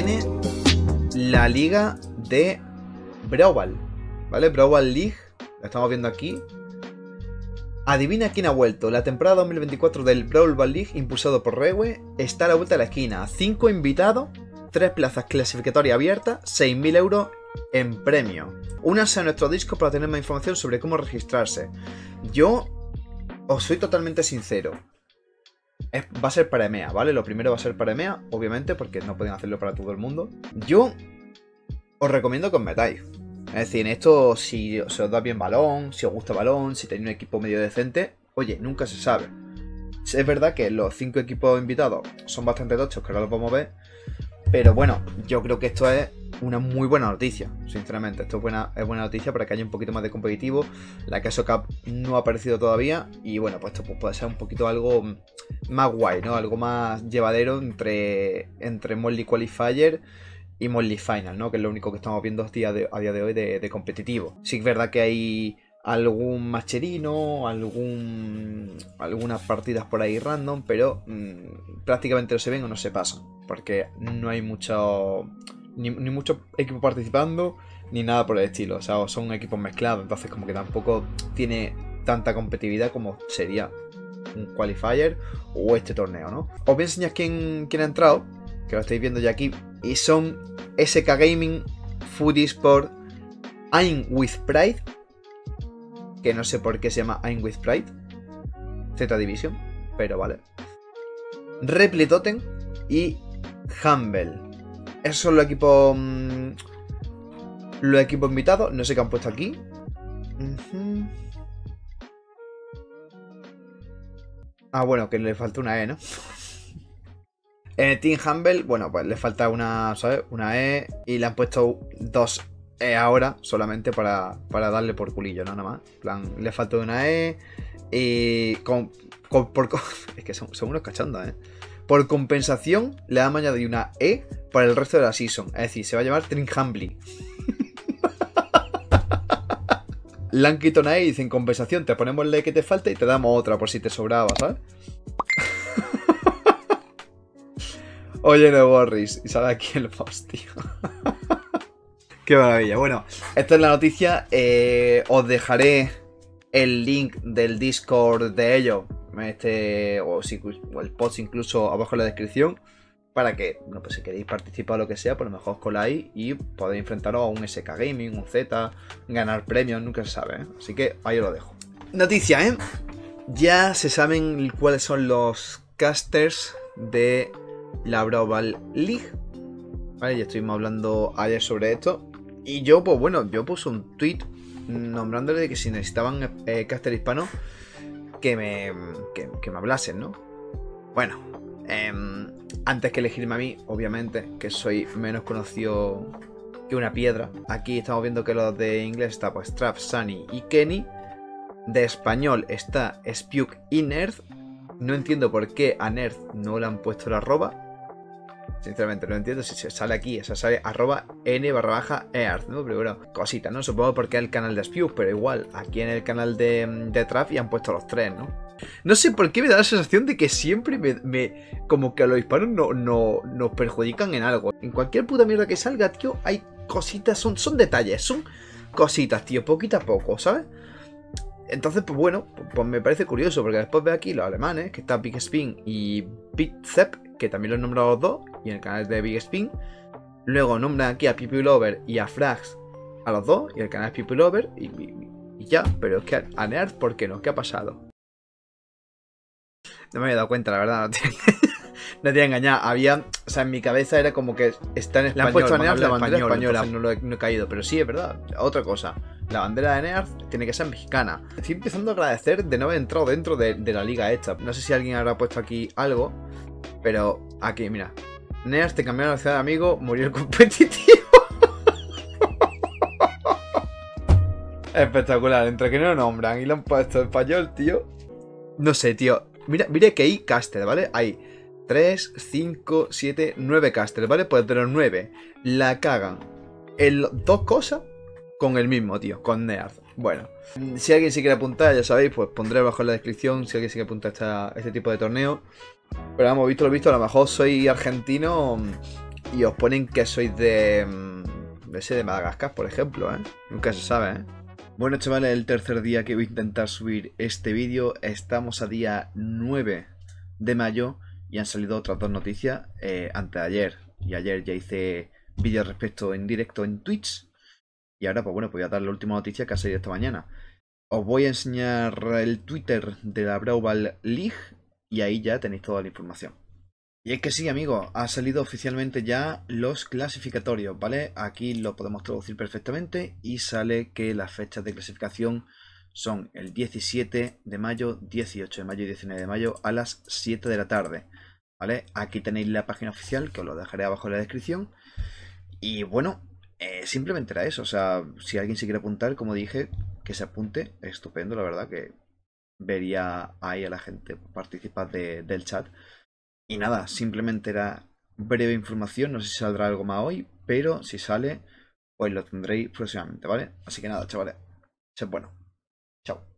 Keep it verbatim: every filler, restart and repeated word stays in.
viene la liga de Brawl, ¿vale? Brawl League, la estamos viendo aquí. Adivina quién ha vuelto. La temporada dos mil veinticuatro del Brawl League, impulsado por Rewe, está a la vuelta de la esquina. cinco invitados, tres plazas clasificatorias abiertas, seis mil euros en premio. Únanse a nuestro Discord para tener más información sobre cómo registrarse. Yo os soy totalmente sincero. Es, va a ser para E M E A, ¿vale? Lo primero va a ser para E M E A, obviamente, porque no pueden hacerlo para todo el mundo. Yo os recomiendo que os metáis. Es decir, en esto, si se os da bien balón, si os gusta balón, si tenéis un equipo medio decente, oye, nunca se sabe. Es verdad que los cinco equipos invitados son bastante tochos, que ahora los vamos a ver. Pero bueno, yo creo que esto es una muy buena noticia, sinceramente. Esto es buena, es buena noticia para que haya un poquito más de competitivo. La Caso Cup no ha aparecido todavía. Y bueno, pues esto puede ser un poquito algo más guay, ¿no? Algo más llevadero entre, entre Monthly Qualifier y Monthly Final, ¿no? Que es lo único que estamos viendo a día de, a día de hoy de, de competitivo. Sí que es verdad que hay algún matcherino, algún, algunas partidas por ahí random, pero mmm, prácticamente no se ven o no se pasan. Porque no hay mucho... Ni, ni muchos equipos participando, ni nada por el estilo. O sea, son equipos mezclados, entonces como que tampoco tiene tanta competitividad como sería un qualifier o este torneo, ¿no? Os voy a enseñar quién, quién ha entrado, que lo estáis viendo ya aquí, y son S K Gaming, Food Esport, I'm with Pride, que no sé por qué se llama I'm with Pride, Z Division, pero vale, Repli Totem y Humble. Esos son los equipos mmm, los equipos invitados. No sé qué han puesto aquí. Uh-huh. Ah, bueno, que le falta una E, ¿no? En el Team Humble, bueno, pues le falta una, ¿sabes? Una E y le han puesto dos E ahora solamente para, para darle por culillo, ¿no? Nada más. En plan, le falta una E y con, con, por, es que son, son unos cachondos, ¿eh? Por compensación le han añadido una E para el resto de la season. Es decir, se va a llamar Trinhumbly. Le han quitado una E y dicen compensación, te ponemos la E que te falta y te damos otra por si te sobraba, ¿sabes? Oye, no borris. Y sale aquí el post, tío. Qué maravilla. Bueno, esta es la noticia. Eh, os dejaré el link del Discord de ellos. Este, o, si, o el post incluso abajo en la descripción. Para que, bueno, pues si queréis participar o lo que sea, pues a lo mejor os coláis y podéis enfrentaros a un S K Gaming, un Z, ganar premios, nunca se sabe, ¿eh? Así que ahí os lo dejo. Noticia, ¿eh? Ya se saben cuáles son los casters de la Brawl League. Vale, ya estuvimos hablando ayer sobre esto. Y yo, pues bueno, yo puse un tweet nombrándole de que si necesitaban eh, caster hispanos, que me, que, que me hablasen, ¿no? Bueno, eh, antes que elegirme a mí, obviamente, que soy menos conocido que una piedra. Aquí estamos viendo que los de inglés está pues Trap, Sunny y Kenny. De español está Spuke y Nerd. No entiendo por qué a Nerd no le han puesto la arroba. Sinceramente no entiendo si se sale aquí, o sea, sale arroba n barra baja earth, ¿no? Pero bueno, cosita, ¿no? Supongo porque es el canal de Spuke, pero igual, aquí en el canal de, de Trap ya han puesto los tres, ¿no? No sé por qué me da la sensación de que siempre me... me como que a los hispanos no, no, nos perjudican en algo. En cualquier puta mierda que salga, tío, hay cositas, son, son detalles, son cositas, tío, poquito a poco, ¿sabes? Entonces, pues bueno, pues me parece curioso, porque después ve aquí los alemanes, que está Big Spin y Big Zep, que también los he nombrado los dos, y en el canal de Big Spin. Luego nombran aquí a People Lover y a Frags a los dos, y el canal es People Lover, y, y, y ya. Pero es que a Nerd, ¿por qué no? ¿Qué ha pasado? No me había dado cuenta, la verdad, no te, no te voy a engañar. Había, o sea, en mi cabeza era como que está en español. Le han puesto a Nerd la bandera española, española. No, lo he, no he caído, pero sí, es verdad. Otra cosa, la bandera de Nerd tiene que ser mexicana. Estoy empezando a agradecer de no haber entrado dentro de, de la liga esta. No sé si alguien habrá puesto aquí algo, pero aquí, mira. Nerd, te cambiaron la ciudad de amigo, murió el competitivo. Espectacular, entre que no lo nombran y lo han puesto en español, tío. No sé, tío. Mira, mira que hay caster, ¿vale? Hay tres, cinco, siete, nueve casters, ¿vale? Pues de los nueve la cagan en dos cosas con el mismo, tío, con Nerd. Bueno, si alguien se quiere apuntar, ya sabéis, pues pondré abajo en la descripción si alguien se quiere apuntar a esta, este tipo de torneo. Pero hemos visto lo visto, a lo mejor soy argentino y os ponen que sois de... de ese de Madagascar, por ejemplo, ¿eh? Nunca se sabe, ¿eh? Bueno, chavales, el tercer día que voy a intentar subir este vídeo. Estamos a día nueve de mayo y han salido otras dos noticias eh, antes de ayer. Y ayer ya hice vídeo al respecto en directo en Twitch. Y ahora, pues bueno, pues voy a dar la última noticia que ha salido esta mañana. Os voy a enseñar el Twitter de la Brawl Ball League y ahí ya tenéis toda la información. Y es que sí, amigos, ha salido oficialmente ya los clasificatorios, ¿vale? Aquí lo podemos traducir perfectamente y sale que las fechas de clasificación son el diecisiete de mayo, dieciocho de mayo y diecinueve de mayo a las siete de la tarde, ¿vale? Aquí tenéis la página oficial que os lo dejaré abajo en la descripción. Y bueno, eh, simplemente era eso, o sea, si alguien se quiere apuntar, como dije, que se apunte, estupendo, la verdad que vería ahí a la gente participar de, del chat. Y nada, simplemente era breve información, no sé si saldrá algo más hoy, pero si sale, pues lo tendréis próximamente, ¿vale? Así que nada, chavales, sed bueno. Chao.